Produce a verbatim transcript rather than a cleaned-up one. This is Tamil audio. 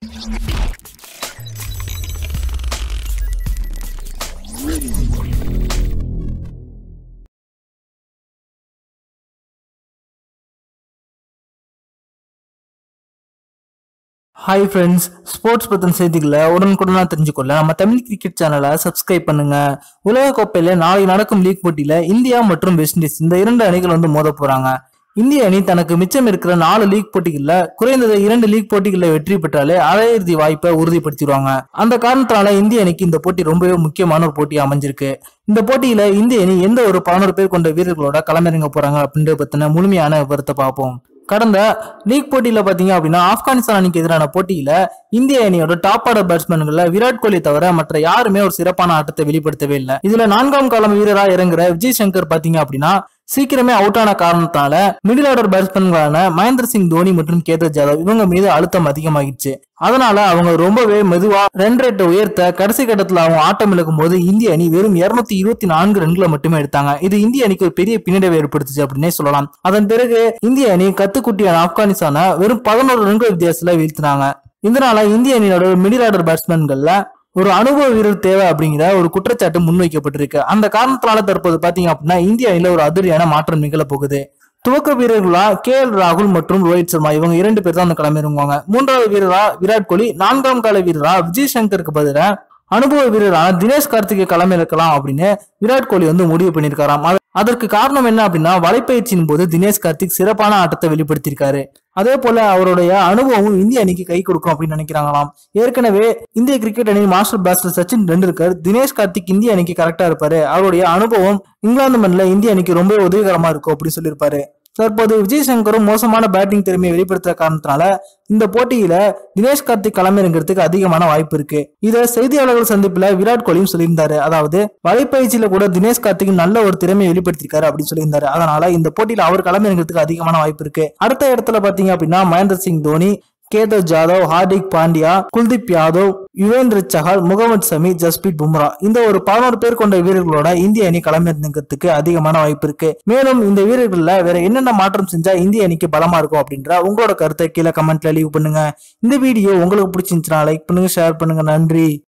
Hi friends, ஸ்போர்ட்ஸ் பத்தின செய்திகளை உடனுக்குடனா தெரிஞ்சுக்கொள்ள நம்ம தமிழ் கிரிக்கெட் சேனலை சப்ஸ்கிரைப் பண்ணுங்க. உலக கோப்பையில நாளை நடக்கும் லீக் போட்டியில இந்தியா மற்றும் வெஸ்ட் இண்டீஸ் இந்த இரண்டு அணிகள் வந்து மோத போறாங்க. இந்திய அணி தனக்கு மிச்சம் இருக்கிற நாலு லீக் போட்டிகள்ல குறைந்தது இரண்டு லீக் போட்டிகளில் வெற்றி பெற்றாலே அரையிறுதி வாய்ப்பை உறுதிப்படுத்திடுவாங்க. அந்த காரணத்தினால இந்திய அணிக்கு இந்த போட்டி ரொம்பவே முக்கியமான ஒரு போட்டி அமைஞ்சிருக்கு. இந்த போட்டியில இந்திய அணி எந்த ஒரு பதினோரு பேர் கொண்ட வீரர்களோட களமிறங்க போறாங்க அப்படின்றத பத்தின முழுமையான விவரத்தை பார்ப்போம். கடந்த லீக் போட்டியில பாத்தீங்க அப்படின்னா ஆப்கானிஸ்தான் அணிக்கு எதிரான போட்டியில இந்திய அணியோட டாப் ஆர்டர் பேட்ஸ்மேன்கள விராட் கோலி தவிர மற்ற யாருமே ஒரு சிறப்பான ஆட்டத்தை வெளிப்படுத்தவே இல்லை. இதுல நான்காம் காலம் வீரரா இறங்குற விஜய் சங்கர் பாத்தீங்க அப்படின்னா சீக்கிரமே அவுட் ஆன காரணத்தால மிடில் ஆர்டர் பேட்ஸ்மேன்களான மகேந்திர சிங் தோனி மற்றும் கேதர் ஜாதவ் இவங்க மீது அழுத்தம் அதிகமாகிடுச்சு. அதனால அவங்க ரொம்பவே மெதுவா ரன் ரேட்டை உயர்த்த கடைசி கட்டத்துல அவங்க ஆட்டம் இழக்கும் போது இந்திய அணி வெறும் இருநூத்தி இருபத்தி நான்கு ரன்களை மட்டுமே எடுத்தாங்க. இது இந்திய அணிக்கு ஒரு பெரிய பின்னடைவை ஏற்படுத்துச்சு அப்படின்னே சொல்லலாம். அதன் பிறகு இந்திய அணி கத்துக்குட்டியான ஆப்கானிஸ்தான வெறும் பதினோரு ரன்கள் வித்தியாசத்துல வீழ்த்தினாங்க. இதனால இந்திய அணியோட மிடில் ஆர்டர் பேட்ஸ்மேன்கள்ல ஒரு அனுபவ வீரர் தேவை அப்படிங்கிற ஒரு குற்றச்சாட்டு முன்வைக்கப்பட்டிருக்கு. அந்த காரணத்தினால தற்போது பாத்தீங்க அப்படின்னா இந்திய அணியில ஒரு அதிரடியான மாற்றம் நிகழ போகுது. துவக்க வீரர்களா கே எல் ராகுல் மற்றும் ரோஹித் சர்மா இவங்க இரண்டு பேர் தான் அந்த களமிறங்குவாங்க. மூன்றாவது வீரரா விராட் கோலி, நான்காம் கால வீரரா விஜய் சங்கருக்கு பதிலா அனுபவ வீரரான தினேஷ் கார்த்திகை களமிறக்கலாம் அப்படின்னு விராட் கோலி வந்து முடிவு பண்ணிருக்காராம். அதற்கு காரணம் என்ன அப்படின்னா வலைப்பயிற்சியின் போது தினேஷ் கார்த்திக் சிறப்பான ஆட்டத்தை வெளிப்படுத்தியிருக்காரு. அதே போல அவருடைய அனுபவமும் இந்திய அணிக்கு கை கொடுக்கும் அப்படின்னு நினைக்கிறாங்களாம். ஏற்கனவே இந்திய கிரிக்கெட் அணி மாஸ்டர் பிளாஸ்டர் சச்சின் டெண்டுல்கர் தினேஷ் கார்த்திக் இந்திய அணிக்கு கரெக்டா இருப்பாரு, அவருடைய அனுபவம் இங்கிலாந்து மண்ணில் இந்திய அணிக்கு ரொம்ப உதவிகரமா இருக்கும் அப்படின்னு சொல்லியிருப்பாரு. தற்போது விஜய் சங்கரும் மோசமான பேட்டிங் திறமையை வெளிப்படுத்துற காரணத்தினால இந்த போட்டியில தினேஷ் கார்த்திக் களமிறங்கிறதுக்கு அதிகமான வாய்ப்பு இருக்கு. இத செய்தியாளர்கள் சந்திப்புல விராட் கோலியும் சொல்லியிருந்தாரு. அதாவது வலைப்பயிற்சியில கூட தினேஷ் கார்த்திக் நல்ல ஒரு திறமையை வெளிப்படுத்திருக்காரு அப்படின்னு சொல்லியிருந்தாரு. அதனால இந்த போட்டியில அவர் களமிறங்கிறதுக்கு அதிகமான வாய்ப்பு இருக்கு. அடுத்த இடத்துல பாத்தீங்க அப்படின்னா மகேந்திர சிங் தோனி, கேதர் ஜாதவ், ஹார்திக் பாண்டியா, குல்தீப் யாதவ், யுவேந்திர சஹல், முகமது சமி, ஜஸ்பீத் பும்ரா இந்த ஒரு பதினோரு பேர் கொண்ட வீரர்களோட இந்திய அணி களமிறங்கிறதுக்கு அதிகமான வாய்ப்பு இருக்கு. மேலும் இந்த வீரர்கள்ல வேற என்னென்ன மாற்றம் செஞ்சா இந்திய அணிக்கு பலமா இருக்கும் அப்படின்ற உங்களோட கருத்தை கீழே கமெண்ட்ல லீவ் பண்ணுங்க. இந்த வீடியோ உங்களுக்கு பிடிச்சிருந்துச்சுன்னா லைக் பண்ணுங்க, ஷேர் பண்ணுங்க. நன்றி.